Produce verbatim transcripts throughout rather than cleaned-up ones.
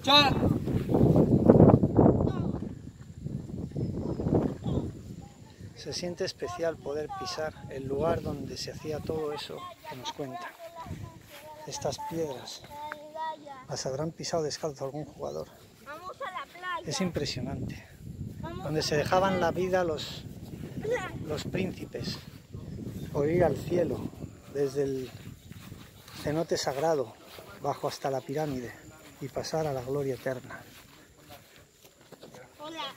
escucha. Se siente especial poder pisar el lugar donde se hacía todo eso que nos cuentan. Estas piedras las habrán pisado descalzo algún jugador. Es impresionante. Donde se dejaban la vida los, los príncipes por ir al cielo desde el cenote sagrado bajo hasta la pirámide y pasar a la gloria eterna. Hola.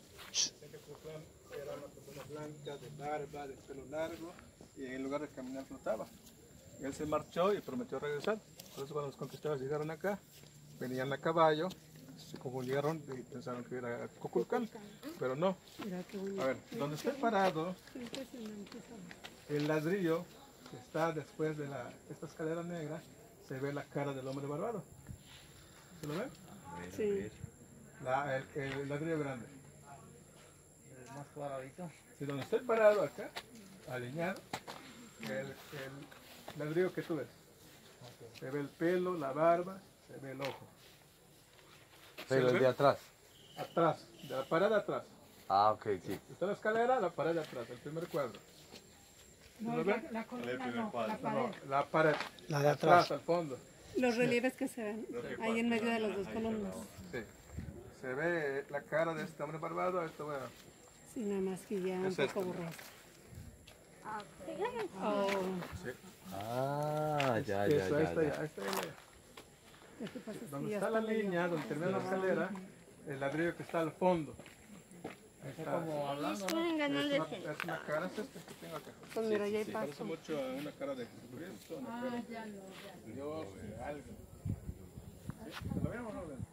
Era una persona blanca, de barba, de pelo largo, y en lugar de caminar flotaba. Él se marchó y prometió regresar. Por eso cuando los conquistadores llegaron acá, venían a caballo, como llegaron pensaron que era Kukulcán, pero no. A ver, donde estoy parado, el ladrillo que está después de la, esta escalera negra, se ve la cara del hombre barbado. ¿Se lo ven? Sí. La, el, el ladrillo grande. Más cuadradito. Si donde estoy parado acá, alineado, el, el ladrillo que tú ves. Se ve el pelo, la barba, se ve el ojo. Pero el de atrás. Atrás, de la pared de atrás. Ah, ok, sí. Está la escalera, la pared de atrás, el primer cuadro. No, ¿Lo la, ven? la columna no, la pared. No, la pared. La de atrás. al fondo. Los relieves que se ven ahí en medio de las dos columnas. Sí. Se ve la cara de este hombre barbado, esto bueno. Sí, nada más que ya un Es poco este. borroso. Ah, Oh, Ah, ya, Que ya, eso, ahí ya. está, ya. ahí está, ahí. lo que pasa es que Donde ya está la medio- línea, donde termina la escalera, el ladrillo que está al fondo. Ahí está. Como hablando, ¿no? pueden Es ganar una, de es una cara, es este que tengo acá. Pues mira, ya hay Parece paso. mucho a una cara de Jesucristo, una cara de Dios, de algo. ¿Sí? ¿Lo ven o no lo ven?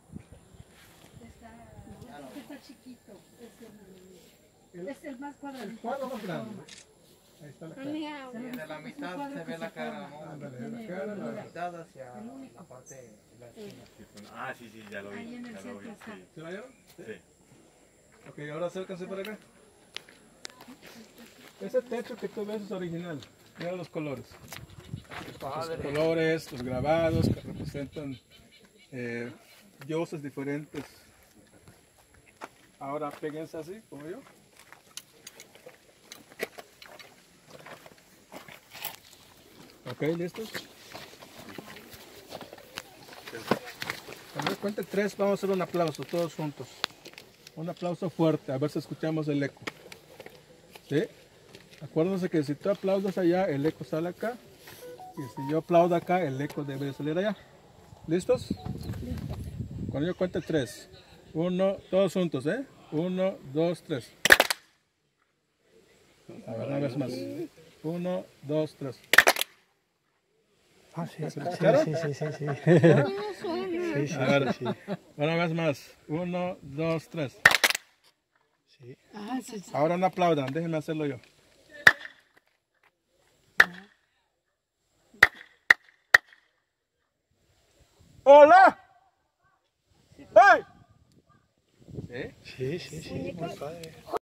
Está chiquito, es El, el, es el más el cuadradito. cuadro más grande. Ahí está la cara. Amiga, Y de la mitad se ve la cara, ¿no? Ándale, la cara, De la la... mitad hacia la parte de la esquina. Ah, sí, sí, ya lo vi. Ahí en el Ya lo centro vi, está. sí. ¿Se la vieron? Sí. Ok, ahora acérquense para acá. Ese techo que tú ves es original. Mira los colores. Los colores, los grabados que representan eh, dioses diferentes. Ahora péguense así, como yo. Ok, ¿listos? Cuando yo cuente tres, vamos a hacer un aplauso, todos juntos. Un aplauso fuerte, a ver si escuchamos el eco. ¿Sí? Acuérdense que si tú aplaudas allá, el eco sale acá. Y si yo aplaudo acá, el eco debe de salir allá. ¿Listos? Cuando yo cuente tres. Uno, todos juntos, ¿eh? Uno, dos, tres. A ver, una vez más. Uno, dos, tres. Ah, sí, sí, escucharon? sí, sí, sí, sí. no suena. Sí, sí, A ver, sí, una vez más. Uno, dos, tres. sí. Ah, sí, sí. Ahora no aplaudan, déjenme hacerlo yo. ¡Hola! ¡Hey! ¿Sí? Sí, sí, sí, muy padre.